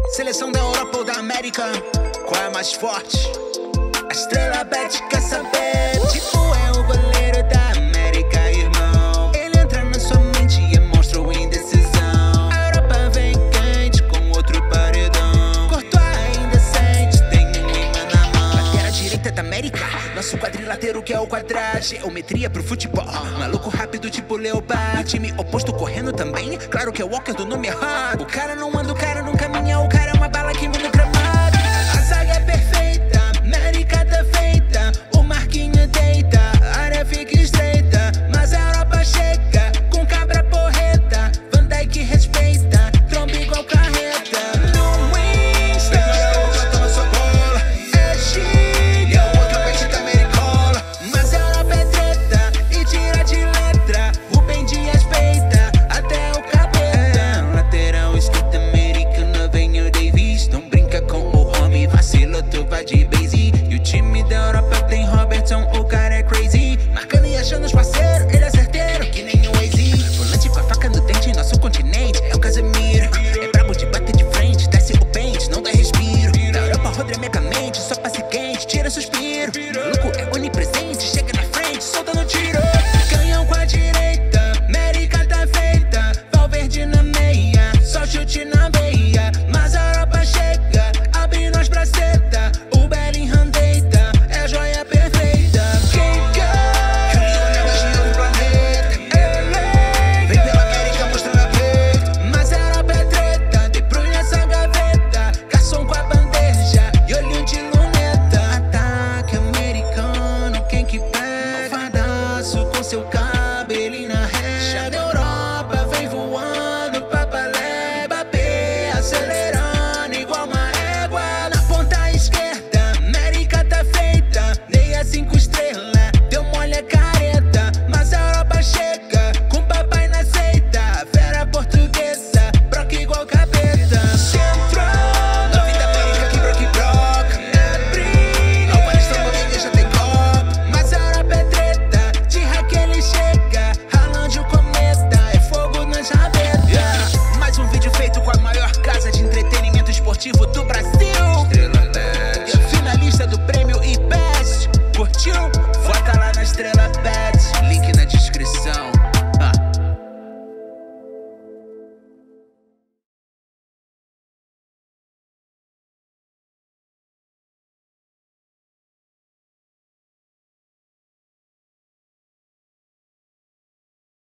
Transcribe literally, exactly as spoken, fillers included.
Seleção da Europa ou da América? Qual é mais forte? A EstrelaBet quer saber. Tipo, é o goleiro da América, irmão. Ele entra na sua mente e mostra o indecisão. A Europa vem quente com outro paredão. Courtois ainda sente, tem um imã na mão. Lateral direita da América, nosso quadrilateiro que é o quadrado. Geometria pro futebol, maluco rápido tipo Leopard. O time oposto correndo também, claro que é o Walker do nome errado. O cara não anda, o cara não